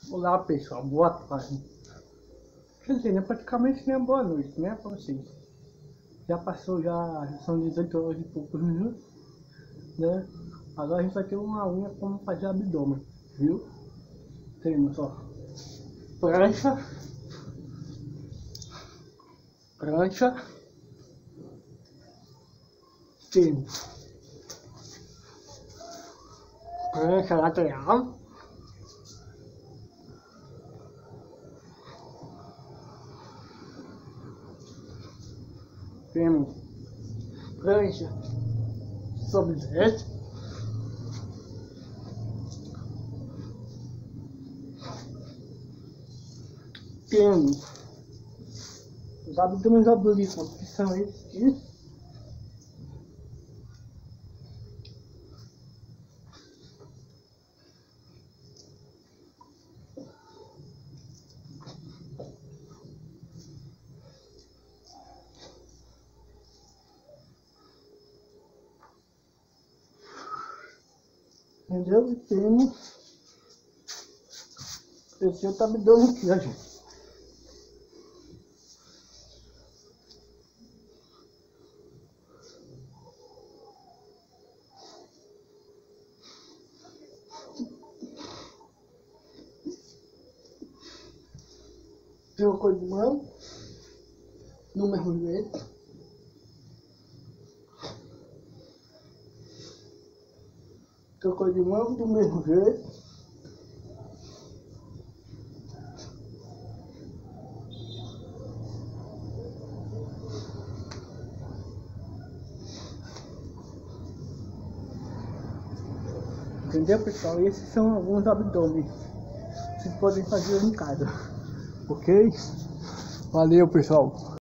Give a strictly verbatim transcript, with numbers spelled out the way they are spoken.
Olá pessoal, boa tarde. Quer dizer, né, praticamente nem é boa noite, né, pra vocês. Já passou, já, já são dezoito horas e poucos minutos, né? Agora a gente vai ter uma unha como fazer abdômen, viu? Temos, ó, prancha, prancha, temos prancha lateral, temos prancha sobre dez, temos os abdômenes oblíquos, que são esses aqui. Entendeu? E temos esse outro abdômen aqui, ó, gente. Trocou de mão, no mesmo jeito. Trocou de mão, do mesmo jeito. Entendeu, pessoal? Esses são alguns abdômenes. Vocês podem fazer em casa. Ok? Valeu, pessoal.